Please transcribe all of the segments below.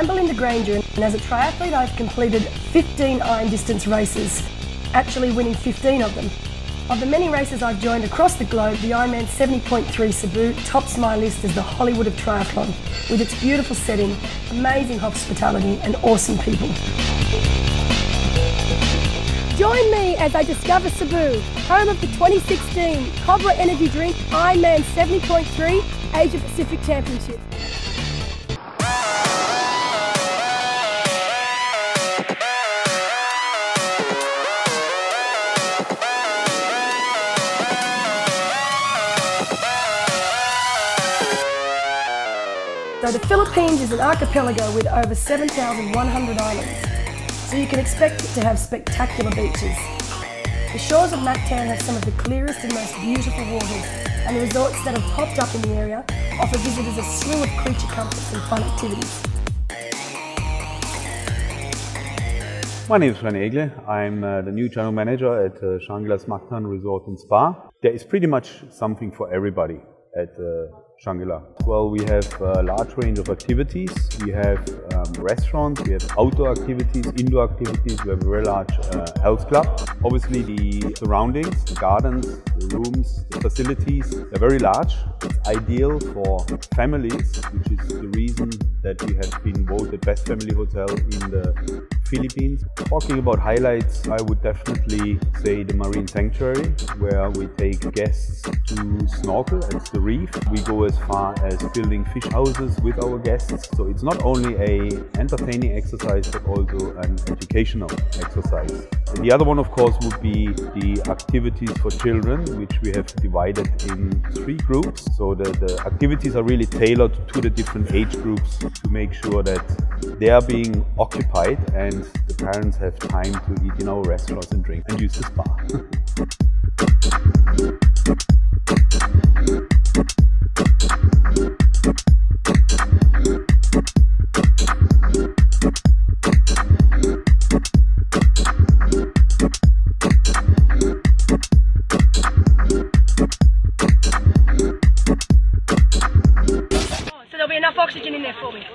I'm Belinda Granger, and as a triathlete I've completed 15 iron distance races, actually winning 15 of them. Of the many races I've joined across the globe, the Ironman 70.3 Cebu tops my list as the Hollywood of triathlon, with its beautiful setting, amazing hospitality and awesome people. Join me as I discover Cebu, home of the 2016 Cobra Energy Drink Ironman 70.3 Asia Pacific Championship. So the Philippines is an archipelago with over 7,100 islands, so you can expect it to have spectacular beaches. The shores of Mactan have some of the clearest and most beautiful waters, and the resorts that have popped up in the area offer visitors a slew of creature comforts and fun activities. My name is René Egle. I'm the new general manager at Shangri-La's Mactan Resort and Spa. There is pretty much something for everybody at Shangri-La. Well, we have a large range of activities. We have restaurants, we have outdoor activities, indoor activities. We have a very large health club. Obviously the surroundings, the gardens, the rooms, the facilities, they're very large. It's ideal for families, which is the reason that we have been voted best family hotel in the Philippines. Talking about highlights, I would definitely say the Marine Sanctuary, where we take guests to snorkel at the reef. We go as far as building fish houses with our guests. So it's not only an entertaining exercise, but also an educational exercise. And the other one, of course, would be the activities for children, which we have divided in 3 groups. So the activities are really tailored to the different age groups to make sure that they are being occupied and the parents have time to eat in our restaurants and drink and use the spa. So there'll be enough oxygen in there for me.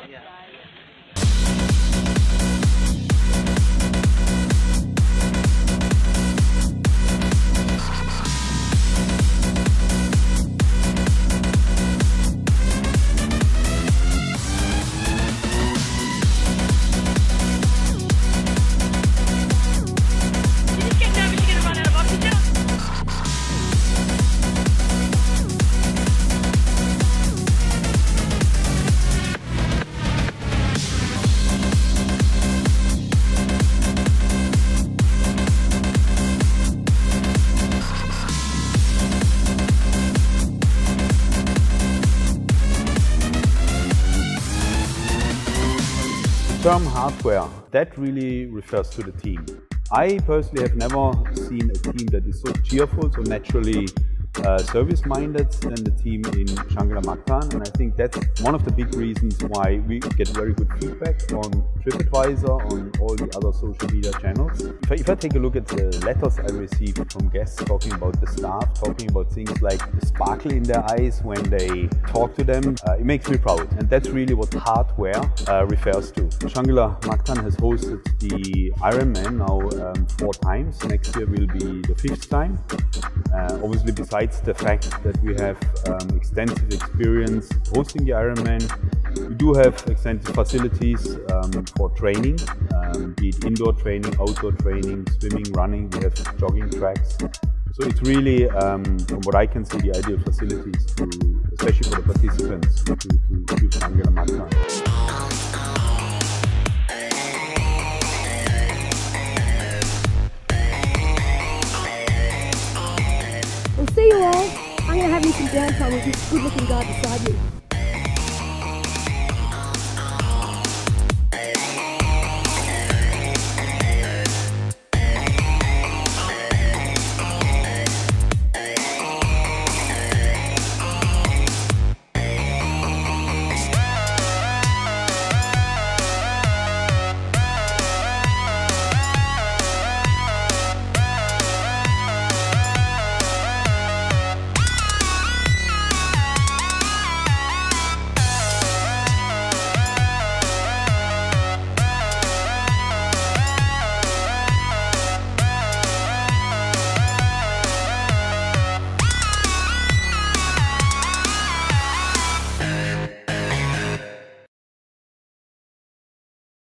The term hardware, that really refers to the team. I personally have never seen a team that is so cheerful, so naturally service-minded than the team in Shangri-La Mactan, and I think that's one of the big reasons why we get very good feedback on TripAdvisor, on all the other social media channels. If I take a look at the letters I received from guests talking about the staff, talking about things like the sparkle in their eyes when they talk to them, it makes me proud, and that's really what hardware refers to. Shangri-La Mactan has hosted the Ironman now 4 times. Next year will be the 5th time. Obviously, besides the fact that we have extensive experience hosting the Ironman, we do have extensive facilities for training, be it indoor training, outdoor training, swimming, running. We have jogging tracks. So it's really, from what I can see, the ideal facilities, especially for the participants, to Shangri-La Mactan. We'll see you all. I'm going to have you some downtime with this good-looking guy beside you.